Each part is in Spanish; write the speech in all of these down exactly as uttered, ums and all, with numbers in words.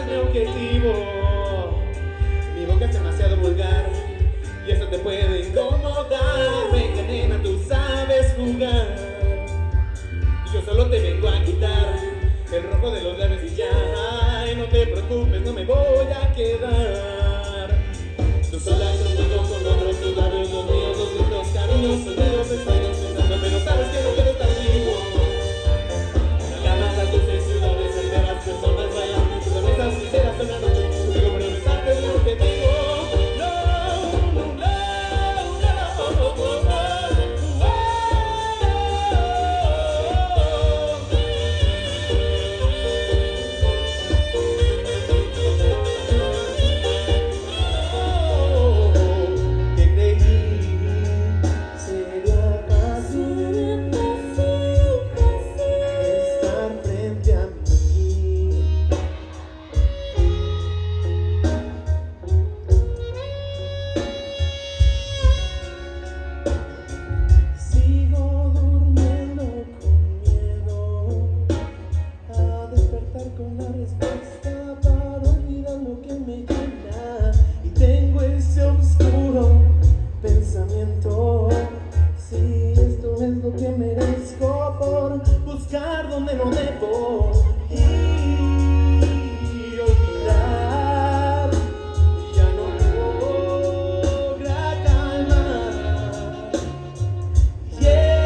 mi objetivo. Mi boca es demasiado vulgar y eso te puede incomodar. Venga nena, tú sabes jugar y yo solo te vengo a quitar el rojo de los labios y ya. Ay, no te preocupes, no me voy a quedar. Tú sola conmigo con otros, tus labios, los míos, los gritos, cariños, sonidos, estoy pensando, pero sabes que no quiero estar vivo. Llamas las luces, ciudades enteras, personas bailando, sonrisas sinceras sonando, contigo para besarte es mi objetivo. No, no, no, no, con la respuesta para olvidar lo que me llena. Y tengo ese oscuro pensamiento: si esto es lo que merezco, por buscar donde no debo y olvidar, ya no logra calmar. Yeah.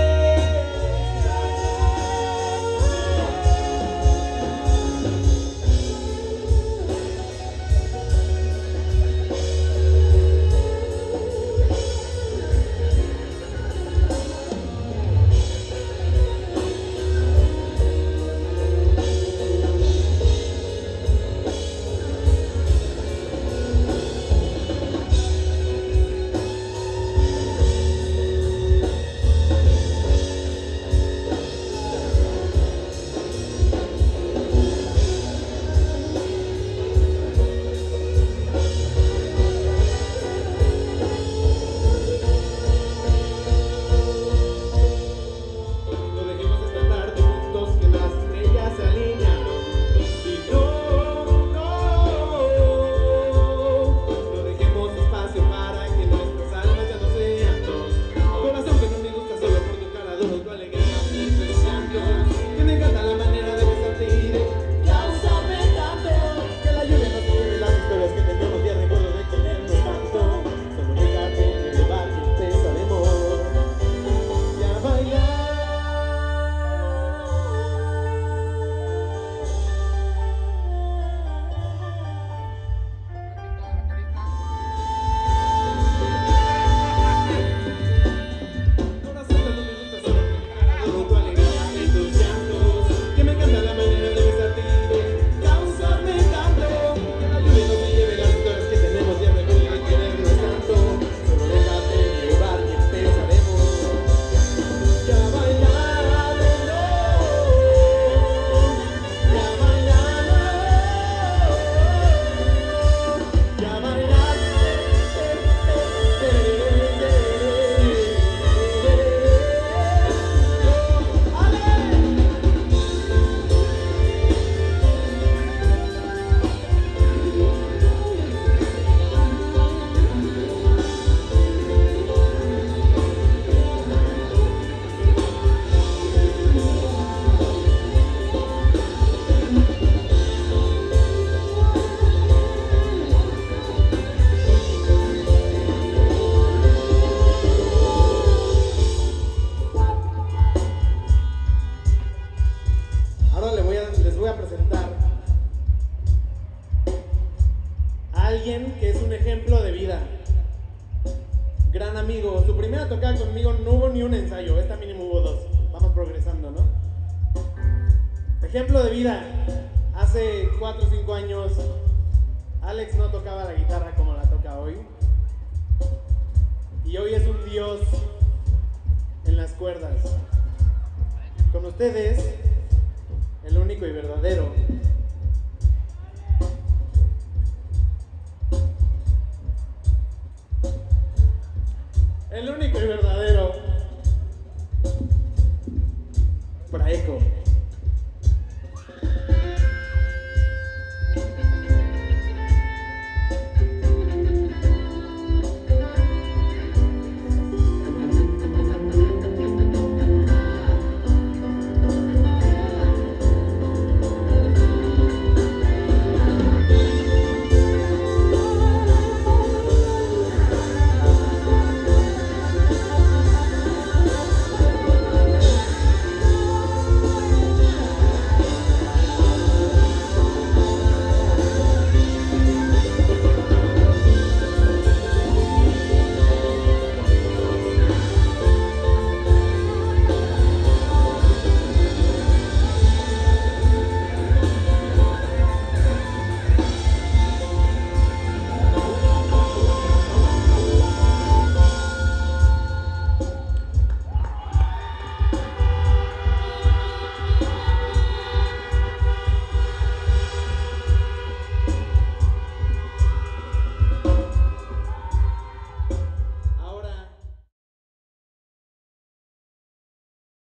Que es un ejemplo de vida, gran amigo. Su primera tocada conmigo no hubo ni un ensayo, esta mínimo hubo dos. Vamos progresando, ¿no? Ejemplo de vida. Hace cuatro o cinco años Alex no tocaba la guitarra como la toca hoy, y hoy es un dios en las cuerdas. Con ustedes, el único y verdadero el único y verdadero